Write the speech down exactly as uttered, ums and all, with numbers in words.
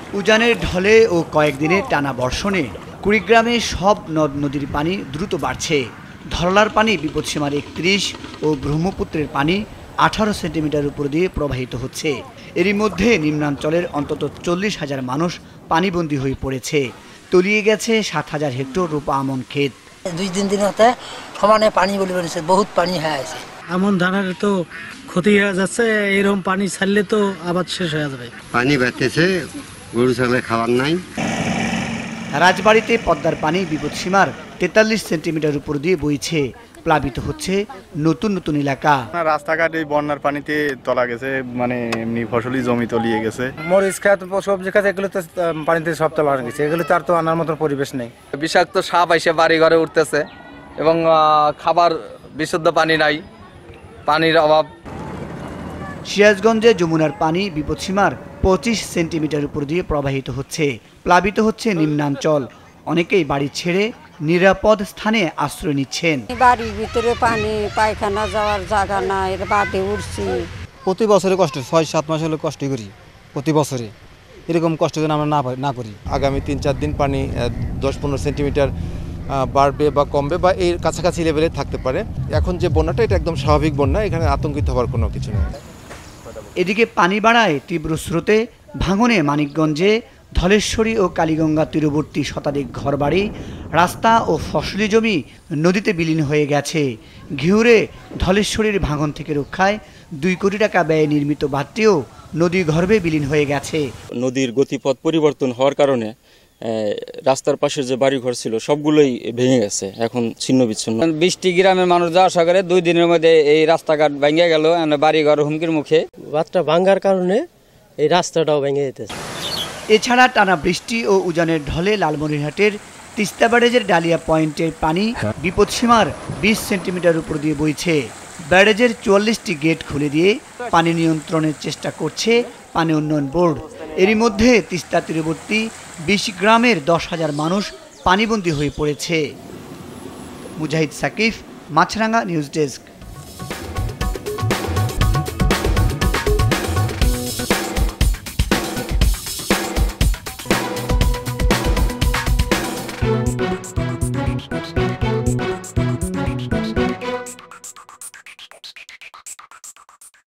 উজানের ঢলে ও কয়েকদিনের টানা বর্ষণে কুড়িগ্রামে সব নদ নদীর পানি দ্রুত বাড়ছে। ধরলার পানি বিপদসীমার একত্রিশ ও ব্রহ্মপুত্রের পানি আঠারো সেন্টিমিটার উপর দিয়ে প্রবাহিত হচ্ছে। এরই মধ্যে নিম্নাঞ্চলের অন্তত চল্লিশ হাজার মানুষ পানিবন্দী হয়ে পড়েছে। তলিয়ে গেছে সাত হাজার হেক্টর রূপা আমন ক্ষেত। দুই তিন দিন হতে সমানে পানি বলে বেড়েছে, বহুত পানি হয়ে আছে। আমন ধানের তো ক্ষতি হয়ে যাচ্ছে, এরকম পানি ছাড়লে তো আবাদ শেষ হয়ে যাবে। পানি বাড়তেছে, গরু ছাগলের খাবার নাই। রাজবাড়িতে পদ্মার পানি বিপদসীমার তেতাল্লিশ সেন্টিমিটার উপর দিয়ে বইছে। প্লাবিত হচ্ছে নতুন নতুন এলাকা। রাস্তাঘাট এই বন্যার পানিতে তলা গেছে, মানে এমনি ফসলি জমি তলিয়ে গেছে। মরিচ খাত, সবজি খাত, এগুলো তো পানিতে সব তলা গেছে। এগুলো তো আর তো আনার মতো পরিবেশ নেই। বিষাক্ত সাপ এসে বাড়ি ঘরে উঠতেছে এবং খাবার বিশুদ্ধ পানি নাই, পানির অভাব। সিরাজগঞ্জে যমুনার পানি বিপদসীমার পঁচিশ সেন্টিমিটার উপর দিয়ে প্রবাহিত হচ্ছে। প্লাবিত হচ্ছে নিম্নাঞ্চল। অনেকেই বাড়ি ছেড়ে নিরাপদ স্থানে আশ্রয় নিচ্ছেন। বাড়ির ভিতরে পানি, পায়খানা যাওয়ার জায়গা নাই, বাদে উঠছি। প্রতি বছরে কষ্ট, ছয় সাত মাস হলে কষ্ট করি প্রতি বছরে। এরকম কষ্ট যেন আমরা না না করি। আগামী তিন চার দিন পানি দশ পনেরো সেন্টিমিটার বাড়বে বা কমবে বা এর কাছাকাছি লেভেলে থাকতে পারে। এখন যে বন্যাটা, এটা একদম স্বাভাবিক বন্যা, এখানে আতঙ্কিত হওয়ার কোনো কিছু নেই। এদিকে পানি বাড়ায় তীব্র স্রোতে ভাঙনে মানিকগঞ্জে ধলেশ্বরী ও কালীগঙ্গা তীরবর্তী শতাধিক ঘরবাড়ি, রাস্তা ও ফসলি জমি নদীতে বিলীন হয়ে গেছে। ঘিউরে ধলেশ্বরীর ভাঙন থেকে রক্ষায় দুই কোটি টাকা ব্যয়ে নির্মিত বাঁধটিও নদী গর্ভে বিলীন হয়ে গেছে। নদীর গতিপথ পরিবর্তন হওয়ার কারণে রাস্তার পাশে যে বাড়িঘর ছিল সবগুলোই ভেঙে গেছে, এখন ছিন্ন বিচ্ছিন্ন। বিশটি গ্রামের মানুষ যাওয়া আসা করে, দুই দিনের মধ্যে এই রাস্তাঘাট ভেঙে গেল, বাড়িঘর হুমকির মুখে। বাঁধটা ভাঙার কারণে এই রাস্তাটাও ভেঙে যেতেছে। এছাড়া টানা বৃষ্টি ও উজানের ঢলে লালমনিরহাটের তিস্তা ব্যারেজের ডালিয়া পয়েন্টের পানি বিপদসীমার বিশ সেন্টিমিটার উপর দিয়ে বইছে। ব্যারেজের চুয়াল্লিশটি গেট খুলে দিয়ে পানি নিয়ন্ত্রণের চেষ্টা করছে পানি উন্নয়ন বোর্ড। এরই মধ্যে তিস্তা তীরবর্তী বিশ গ্রামের দশ হাজার মানুষ পানিবন্দী হয়ে পড়েছে। Mujahid Saqif, Maasranga news desk.